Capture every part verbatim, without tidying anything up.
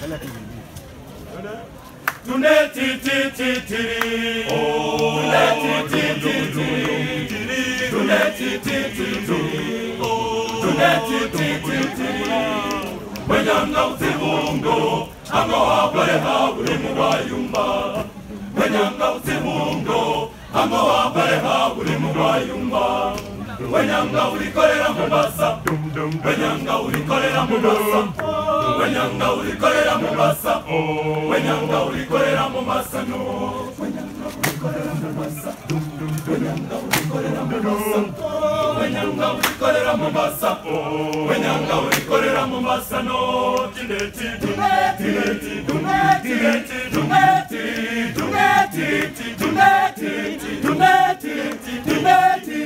Tuneti ti ti ti, oh, tuneti ti ti ti, tuneti ti ti ti, oh, tuneti ti ti ti. Wenyanga utibungo, ango habare habure mubayumba. Wenyanga utibungo, ango habare habure mubayumba. Wenyanga ulikorera Mombasa, wenyanga ulikorera Mombasa, wenyanga ulikorera Mombasa, wenyanga ulikorera Mombasa no, wenyanga ulikorera Mombasa, wenyanga ulikorera Mombasa, wenyanga ulikorera Mombasa, wenyanga ulikorera Mombasa no, tineti tineti tineti tineti tineti tineti tineti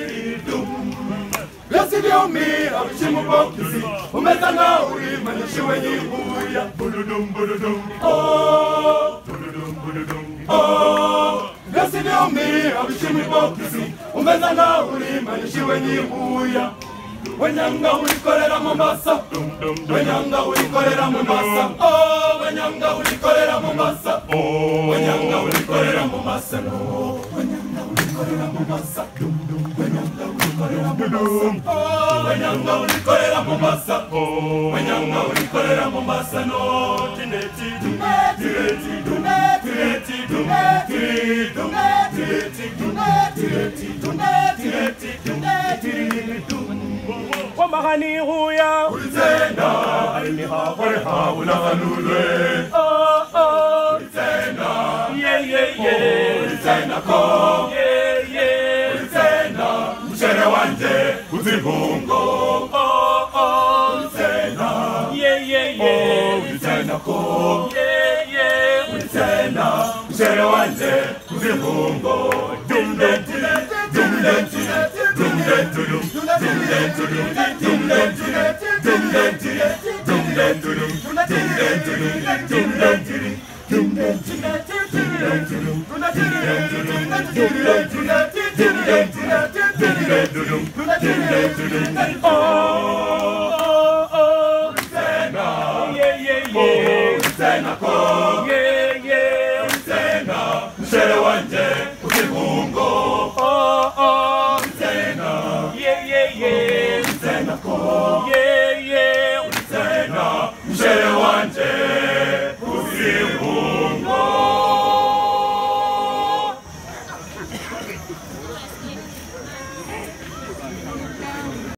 Yasidiomira bishimu bokizi umeza na uri manishi wenye buya buludum buludum oh buludum buludum oh Yasidiomira bishimu bokizi umeza na uri manishi wenye buya Wenyanga ulikorera Mombasa Wenyanga ulikorera Mombasa oh Wenyanga ulikorera Mombasa oh Wenyanga ulikorera Mombasa no Wenyanga ulikorera Mombasa Wenyanga ulikorera Mombasa oh Wenyanga ulikorera Mombasa oh Wenyanga ulikorera Mombasa no Tineti tineti tineti tineti tineti tineti tineti Wamahani huya Ulitenda Alini hapare haula hanulwe Oh oh Ulitenda Yeah yeah yeah Ulitenda ko Yeah yeah Ulitenda Mshere wanje Uzibungo Oh oh Ulitenda Yeah yeah yeah Ulitenda ko Yeah yeah Ulitenda Mshere wanje Uzibungo Dumdenti Dumdenti Dumdenti Dumdenti Dumdenti Dumdenti